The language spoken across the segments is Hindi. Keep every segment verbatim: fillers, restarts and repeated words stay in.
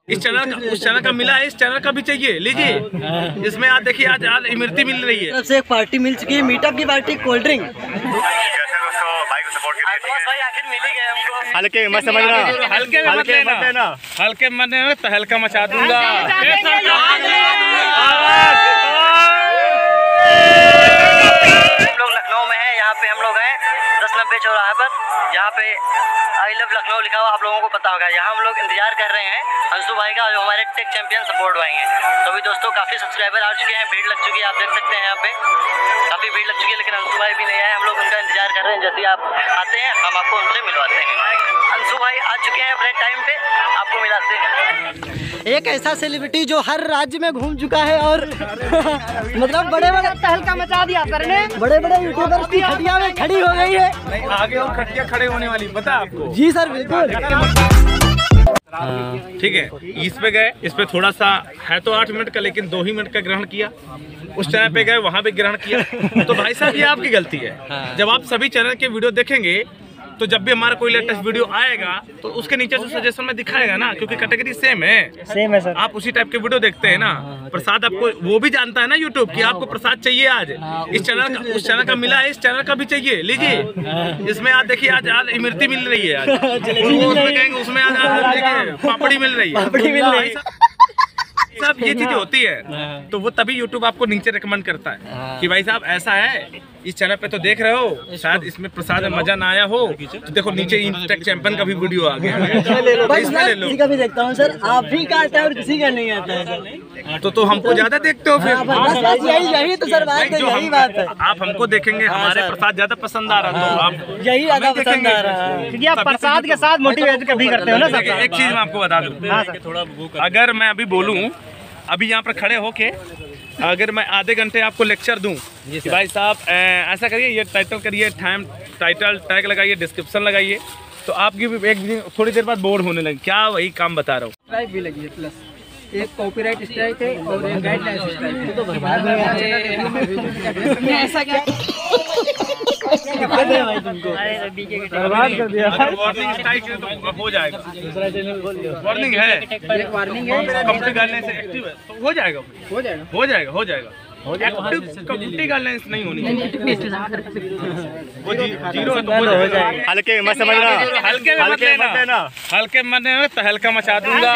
इस चैनल का उस चैनल का मिला है, इस चैनल का भी चाहिए, लीजिए। इसमें आज देखिए आज आज इमरती मिल रही है। से एक पार्टी मिल चुकी है, मीटअप की पार्टी, कोल्ड ड्रिंक। आखिर मिल ही गए हमको। हल्के मत समझना, हल्के में मत लेना, हल्के में मत लेना तो हल्का मचा दूंगा। हम लोग लखनऊ में हैं, यहाँ पे हम लोग हैं दस नब्बे चौराहे पर, यहाँ पे आई लव लखनऊ लिखा हुआ आप लोगों को पता होगा। यहाँ हम लोग इंतजार कर रहे हैं अंशु भाई का, जो हमारे टेक चैंपियन सपोर्ट भाई हैं। तो अभी दोस्तों काफ़ी सब्सक्राइबर आ चुके हैं, भीड़ लग चुकी है, आप देख सकते हैं यहाँ पे काफ़ी भीड़ लग चुकी है, लेकिन अंशु भाई भी नहीं आए। हम लोग उनका इंतजार कर रहे हैं, जैसे आप आते हैं हम आपको उनसे मिलवाते हैं। अंशु भाई आ चुके हैं अपने टाइम पे, आपको मिलाते हैं। एक ऐसा सेलिब्रिटी जो हर राज्य में घूम चुका है और मतलब बड़े बड़े तहलका मचा दिया करने, बड़े बड़े यूट्यूबर्स की खटिया में खड़ी हो गई है। नहीं, आगे और खटिया खड़े होने वाली पता है आपको? जी सर बिल्कुल। ठीक है, इस पे गए, इस पे थोड़ा सा है तो आठ मिनट का, लेकिन दो ही मिनट का ग्रहण किया। उस चैनल पे गए, वहाँ पे ग्रहण किया। तो भाई साहब ये आपकी गलती है। जब आप सभी चैनल के वीडियो देखेंगे तो जब भी हमारा कोई लेटेस्ट वीडियो आएगा तो उसके नीचे से सजेशन में दिखाएगा ना, क्योंकि कैटेगरी सेम है। सेम है सर। आप उसी टाइप के वीडियो देखते हैं ना। प्रसाद आपको वो भी जानता है ना यूट्यूब कि आपको प्रसाद चाहिए आज, इस चैनल का उस चैनल का मिला है, इस चैनल का भी चाहिए, लीजिए। इसमें आज देखिए आज आज इमरती मिल रही है, आज उसमें कहेंगे उसमें आज देखिए पापड़ी मिल रही है। सब ये चीजें होती है, तो वो तभी YouTube आपको नीचे रिकमेंड करता है कि भाई साहब ऐसा है, इस चैनल पे तो देख रहे हो, शायद इसमें प्रसाद में मजा ना आया हो, तो देखो नीचे टेक चैंपियन का भी वीडियो आ गया है, इसमें ले लो। किसी का भी देखता हूँ सर, आप ही का आता है और किसी का नहीं आता है सर। तो तो हमको ज्यादा देखते हो फिर? बस यही यही तो सर बात है, यही बात है। आप हमको देखेंगे, हमारे प्रसाद ज्यादा पसंद आ रहा, तो आप यही ज्यादा पसंद आ रहा है, क्योंकि आप प्रसाद के साथ मोटिवेट कभी करते हो ना सर। एक चीज मैं आपको बता दूं, अगर मैं अभी बोलूं, अभी यहाँ पर खड़े होके अगर मैं आधे घंटे आपको लेक्चर दूं कि भाई साहब ऐसा करिए, ये टाइटल करिए, टाइम टाइटल टैग लगाइए, डिस्क्रिप्शन लगाइए, तो आपकी भी एक थोड़ी देर बाद बोर होने लगे। क्या वही काम बता रहा हूँ। स्ट्राइक भी लगी है, प्लस एक कॉपीराइट स्ट्राइक है और एक गाइडलाइन स्ट्राइक है। तो बर्बाद ऐसा क्या भाई तुमको बर्बाद कर दिया। वार्निंग स्ट्राइक है तो हो जाएगा, वार्निंग है, वार्निंग है, कंप्लीट गाइडलाइन से एक्टिव है तो हो जाएगा, हो जाएगा हो जाएगा हो जाएगा कंप्लीट गाइडलाइंस नहीं होनी वो जीरो है तो हो जाएगा। हल्के मत समझना, हल्के में मत लेना, हल्के में मत लेना तो हल्का मचा दूंगा।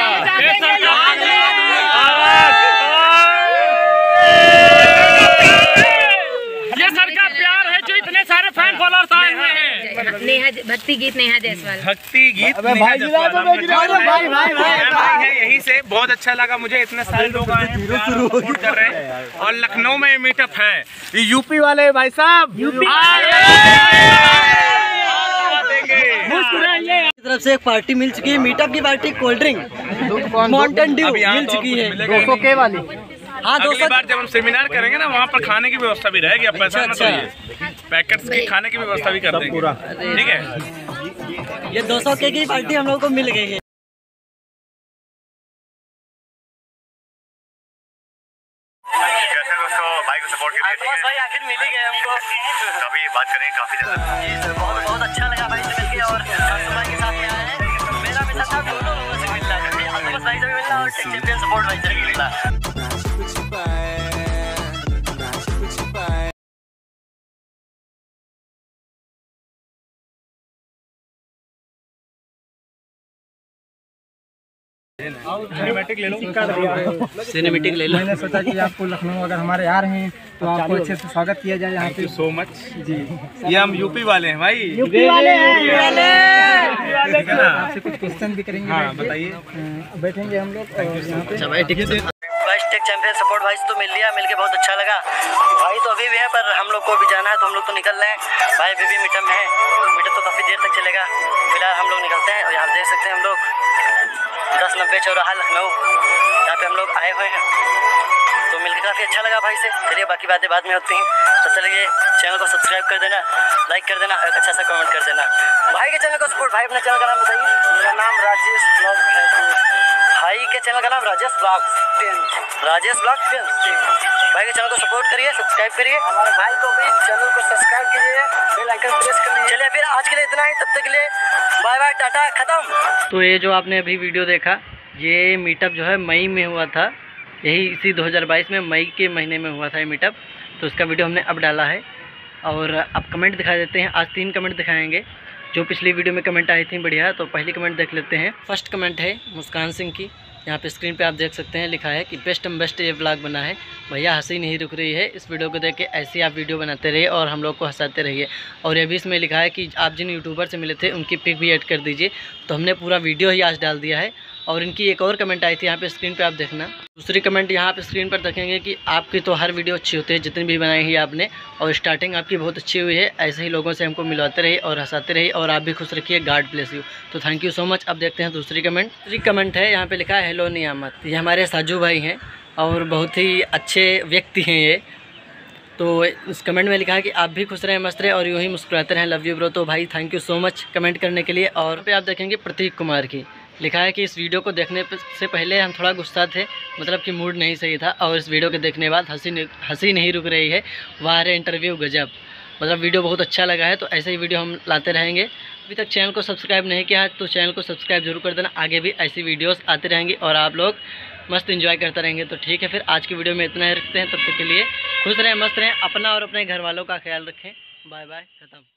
ये सर का प्यार है जो इतने सारे फैन फॉलोअर्स आए हुए हैं। नेहा भक्ति गीत नेहा जायसवाल, भक्ति गीत भाई भाई भाई है, यही से बहुत अच्छा लगा मुझे, इतने सारे लोग आए हैं, सपोर्ट कर रहे हैं। और लखनऊ में मीटअप है, यूपी वाले भाई साहब तरफ से एक पार्टी मिल चुकी है, मीटअप की party, cold drink Mountain Dew मिल चुकी है दो सौ के वाली। हाँ अगली बार जब हम सेमिनार करेंगे ना, वहाँ पर खाने की व्यवस्था भी रहेगी, अब पैसा मत दीजिए, पैकेट्स की खाने की व्यवस्था भी कर देंगे, ठीक है। ये दो सौ के की पार्टी हम लोग को मिल गई है। भाई को सपोर्ट के लिए भाई आखिर मिल ही गए हमको, काफी बात करेंगे काफी ज्यादा। जी सर, बहुत बहुत अच्छा लगा भाई से मिलके, और अंशु भाई के साथ में आए हैं। मेरा मिलना था दोनों लोगों से मिलना, अंशु भाई से भी मिलना और टेक चैंपियन सपोर्ट भाई से भी मिलना। सिनेमैटिक ले लो, सिनेमैटिक ले लो। मैंने सोचा कि आपको लखनऊ अगर हमारे आ रहे हैं तो आपको अच्छे से स्वागत किया जाए यहाँ पे। So much ji. ये हम यूपी वाले हैं भाई, यूपी वाले हैं, आपसे कुछ क्वेश्चन भी करेंगे। हाँ बताइए, बैठेंगे हम लोग यहाँ पे। भाई टेक चैंपियन सपोर्ट भाई से तो मिल लिया, मिलके बहुत अच्छा लगा। भाई तो अभी भी है, पर हम लोग को भी जाना है तो हम लोग तो निकल रहे हैं। भाई अभी भी मीटअप में है, मीटअप तो काफ़ी देर तक चलेगा, फिलहाल हम लोग निकलते हैं। और यहाँ देख सकते हैं हम लोग दस नब्बे चौराहा लखनऊ, यहाँ पे हम लोग आए हुए हैं, तो मिलकर काफ़ी अच्छा लगा भाई से। चलिए बाकी बातें बाद में होती हैं, तो चलिए चैनल को सब्सक्राइब कर देना, लाइक कर देना, एक अच्छा सा कमेंट कर देना। भाई के चैनल को सपोर्ट, भाई अपने चैनल का नाम बताइए। मेरा नाम राजेश ब्लॉग है। भाई के चैनल का नाम राजेश ब्लॉग राजेश ब्लॉग भाई के चैनल को सपोर्ट करिए, सब्सक्राइब करिए, हमारे भाई को भी चैनल को सब्सक्राइब कीजिए, बेल आइकन प्रेस कर लीजिए। चलिए फिर आज के लिए इतना ही, तब तक के लिए बाय बाय, टाटा, खत्म। तो ये जो आपने अभी वीडियो देखा, ये मीटअप जो है मई में हुआ था, यही इसी दो हज़ार बाईस में मई के महीने में हुआ था ये मीटअप। तो उसका वीडियो हमने अब डाला है और अब कमेंट दिखा देते हैं। आज तीन कमेंट दिखाएंगे जो पिछली वीडियो में कमेंट आई थी बढ़िया। तो पहली कमेंट देख लेते हैं। फर्स्ट कमेंट है मुस्कान सिंह की, यहाँ पे स्क्रीन पे आप देख सकते हैं, लिखा है कि बेस्ट एम बेस्ट ये व्लॉग बना है भैया, हंसी नहीं रुक रही है। इस वीडियो को देख के ऐसे आप वीडियो बनाते रहिए और हम लोग को हंसाते रहिए। और ये भी इसमें लिखा है कि आप जिन यूट्यूबर से मिले थे उनकी पिक भी ऐड कर दीजिए। तो हमने पूरा वीडियो ही आज डाल दिया है। और इनकी एक और कमेंट आई थी यहाँ पे स्क्रीन पे आप देखना। दूसरी कमेंट यहाँ पे स्क्रीन पर देखेंगे कि आपकी तो हर वीडियो अच्छी होती है, जितनी भी बनाई है आपने, और स्टार्टिंग आपकी बहुत अच्छी हुई है। ऐसे ही लोगों से हमको मिलवाते रहिए और हंसाते रहिए और आप भी खुश रखिए। God bless you. तो थैंक यू सो मच। अब देखते हैं दूसरी कमेंट। दूसरी कमेंट है यहाँ पे लिखा है हेलो नियामत। ये हमारे साजू भाई हैं और बहुत ही अच्छे व्यक्ति हैं ये। तो इस कमेंट में लिखा है कि आप भी खुश रहें, मस्त रहें और यूँ ही मुस्कुराते रहें। Love you bro. तो भाई thank you so much comment करने के लिए। और पे आप देखेंगे प्रतीक कुमार की, लिखा है कि इस वीडियो को देखने से पहले हम थोड़ा गुस्सा थे, मतलब कि मूड नहीं सही था, और इस वीडियो के देखने के बाद हंसी हंसी नहीं रुक रही है। वाह रे इंटरव्यू गजब, मतलब वीडियो बहुत अच्छा लगा है। तो ऐसे ही वीडियो हम लाते रहेंगे। अभी तक चैनल को सब्सक्राइब नहीं किया है तो चैनल को सब्सक्राइब जरूर कर देना। आगे भी ऐसी वीडियोस आती रहेंगी और आप लोग मस्त एंजॉय करते रहेंगे। तो ठीक है, फिर आज की वीडियो में इतना ही रखते हैं। तब तक के लिए खुश रहें, मस्त रहें, अपना और अपने घर वालों का ख्याल रखें। बाय बाय, खत्म।